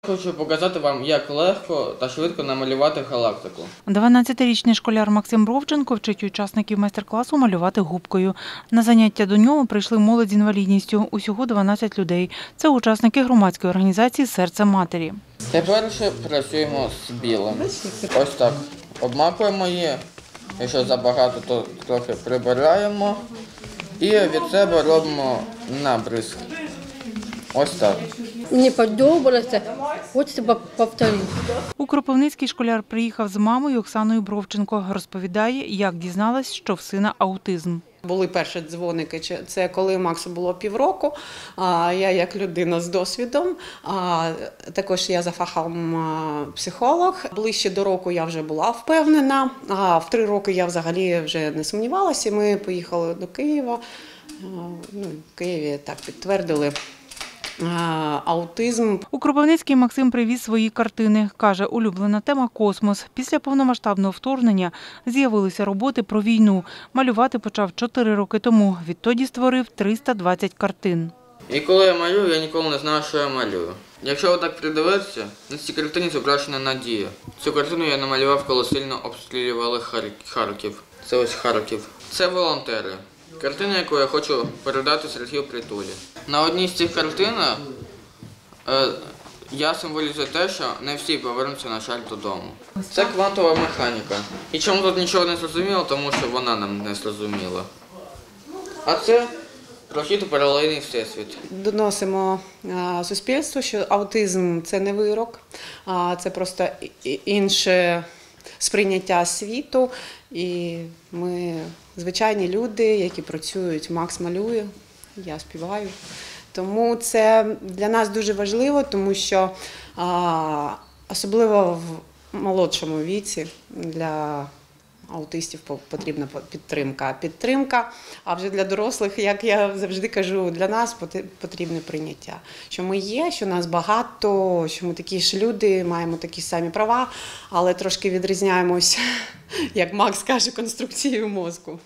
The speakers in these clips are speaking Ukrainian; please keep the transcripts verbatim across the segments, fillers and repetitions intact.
Хочу показати вам, як легко та швидко намалювати галактику. дванадцятирічний школяр Максим Бровченко вчить учасників майстер-класу малювати губкою. На заняття до нього прийшли молодь з інвалідністю, усього дванадцять людей. Це учасники громадської організації «Серце матері». Тепер працюємо з білим. Ось так. Обмакуємо її. Якщо забагато, то трохи прибираємо. І від себе робимо набризк. Ось так. Мені подобалося, хочеться повторити. У Кропивницький школяр приїхав з мамою Оксаною Бровченко. Розповідає, як дізналась, що в сина аутизм. Були перші дзвоники, це коли Максу було півроку, я як людина з досвідом, також я за фахом психолог. Ближче до року я вже була впевнена, а в три роки я взагалі вже не сумнівалася. Ми поїхали до Києва, ну, в Києві так підтвердили аутизм. У Кропивницький Максим привіз свої картини. Каже, улюблена тема – космос. Після повномасштабного вторгнення з'явилися роботи про війну. Малювати почав чотири роки тому. Відтоді створив триста двадцять картин. І коли я малюю, я ніколи не знаю, що я малюю. Якщо отак придивитися, на цій картині зображена Надія. Цю картину я намалював, коли сильно обстрілювали Харків. Це ось Харків. Це волонтери. Картина, яку я хочу передати Сергію Притулі. На одній з цих картин е, я символізую те, що не всі повернуться, на жаль, додому. Це квантова механіка. І чому тут нічого не зрозуміло, тому що вона нам не зрозуміла. А це прохід у паралельний всесвіт. Доносимо а, суспільству, що аутизм – це не вирок, а це просто інше сприйняття світу. І ми звичайні люди, які працюють. Макс малює, я співаю. Тому це для нас дуже важливо, тому що а, особливо в молодшому віці для аутистів потрібна підтримка. Підтримка, а вже для дорослих, як я завжди кажу, для нас потрібне прийняття. Що ми є, що нас багато, що ми такі ж люди, маємо такі самі права, але трошки відрізняємось, як Макс каже, конструкцією мозку.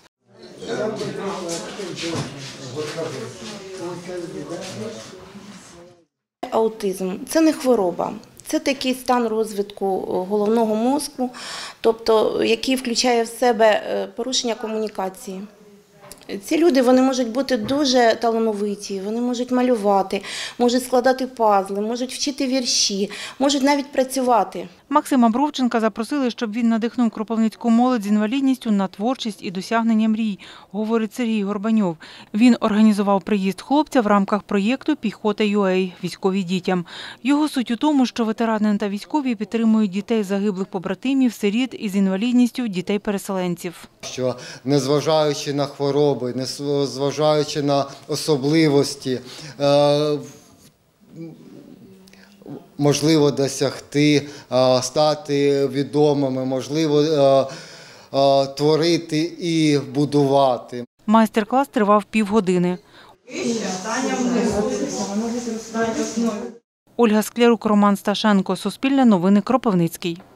Аутизм – це не хвороба. Це такий стан розвитку головного мозку, тобто, який включає в себе порушення комунікації. Ці люди вони можуть бути дуже талановиті, вони можуть малювати, можуть складати пазли, можуть вчити вірші, можуть навіть працювати. Максима Бровченка запросили, щоб він надихнув кропивницьку молодь з інвалідністю на творчість і досягнення мрій, говорить Сергій Горбаньов. Він організував приїзд хлопця в рамках проєкту «Піхота.ua» військові дітям. Його суть у тому, що ветерани та військові підтримують дітей загиблих побратимів, сиріт із інвалідністю, дітей-переселенців. Що незважаючи на хвороби, незважаючи на особливості, можливо досягти, стати відомими, можливо творити і будувати. Майстер-клас тривав півгодини. Ольга Склярук, Роман Сташенко. Суспільне новини, Кропивницький.